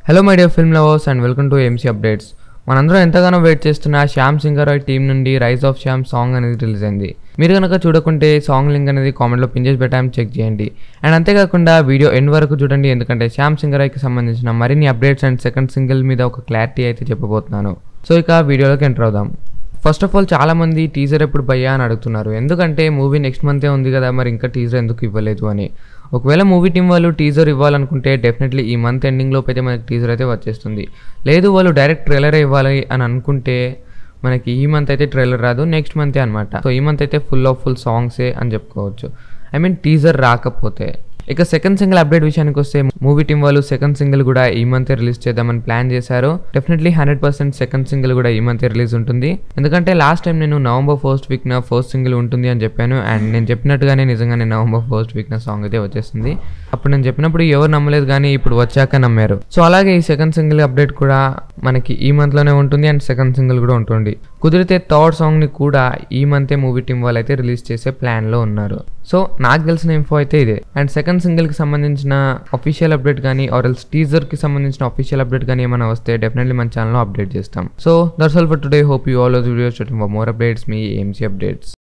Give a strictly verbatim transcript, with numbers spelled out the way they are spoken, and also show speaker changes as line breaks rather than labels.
Hello my dear film lovers and welcome to AMC updates. మనందరం ఎంతగానో wait చేస్తున్న Shyam Singha team నుండి రైజ్ ఆఫ్ శ్యామ్ సాంగ్ అనేది రిలీజ్ అయింది. మీరు కనుక చూడకుంటే సాంగ్ లింక్ అనేది కామెంట్లో పిన్ చేసి పెట్టాము, చెక్ చేయండి. అండ్ అంతేకాకుండా వీడియో ఎండ్ వరకు చూడండి, ఎందుకంటే శ్యామ్ సింగర్కి సంబంధించిన మరిన్ని అప్డేట్స్ అండ్ సెకండ్ సింగిల్ మీద ఒక క్లారిటీ అయితే చెప్పబోతున్నాను. సో ఇక వీడియోలోకి ఎంటర్ అవుదాం. ఫస్ట్ ఆఫ్ ఆల్ చాలామంది టీజర్ ఎప్పుడు భయ్యా అని అడుగుతున్నారు, ఎందుకంటే మూవీ నెక్స్ట్ మంతే ఉంది కదా, మరి ఇంకా టీజర్ ఎందుకు ఇవ్వలేదు అని. ఒకవేళ మూవీ టీం వాళ్ళు టీజర్ ఇవ్వాలనుకుంటే డెఫినెట్లీ ఈ మంత్ ఎండింగ్ లోపు అయితే మనకి టీజర్ అయితే వచ్చేస్తుంది. లేదు వాళ్ళు డైరెక్ట్ ట్రైలరే ఇవ్వాలి అని అనుకుంటే మనకి ఈ మంత్ అయితే ట్రైలర్ రాదు, నెక్స్ట్ మంతే అనమాట. సో ఈ మంత్ అయితే ఫుల్ ఆఫ్ ఫుల్ సాంగ్సే అని చెప్పుకోవచ్చు, ఐ మీన్ టీజర్ రాకపోతే. ఇక సెకండ్ సింగిల్ అప్డేట్ విషయానికి వస్తే మూవీ టీం వాళ్ళు సెకండ్ సింగిల్ కూడా ఈ మంత్ రిలీజ్ చేద్దామని ప్లాన్ చేశారు. Definitely hundred percent second single కూడా ఈ మంత్ రిలీజ్ ఉంటుంది. ఎందుకంటే లాస్ట్ టైం నేను నవంబర్ ఫస్ట్ వీక్ నా ఫస్ట్ సింగిల్ ఉంటుంది అని చెప్పాను, అండ్ నేను చెప్పినట్టుగానే నిజంగానే నవంబర్ ఫస్ట్ వీక్ నా సాంగ్ అయితే వచ్చేసింది. అప్పుడు నేను చెప్పినప్పుడు ఎవరు నమ్మలేదు, కానీ ఇప్పుడు వచ్చాక నమ్మారు. సో అలాగే ఈ సెకండ్ సింగిల్ అప్డేట్ కూడా మనకి ఈ మంత్ లోనే ఉంటుంది అండ్ సెకండ్ సింగిల్ కూడా ఉంటుంది. కుదిరితే థర్డ్ సాంగ్ ని కూడా ఈ మంతే మూవీ టీం వాళ్ళు అయితే రిలీజ్ చేసే ప్లాన్ లో ఉన్నారు. సో నాకు తెలిసిన ఇన్ఫో అయితే ఇదే. అండ్ సెకండ్ సింగిల్ కి సంబంధించిన అఫీషియల్ అప్డేట్ కానీ ఆర్ ఎల్స్ టీజర్ కి సంబంధించిన అఫీషియల్ అప్డేట్ కానీ ఏమైనా వస్తే డెఫినెట్లీ మన ఛానల్లో అప్డేట్ చేస్తాం. So that's all for today. Hope you all videos for more updates. మీ ఏఎంసీ అప్డేట్స్.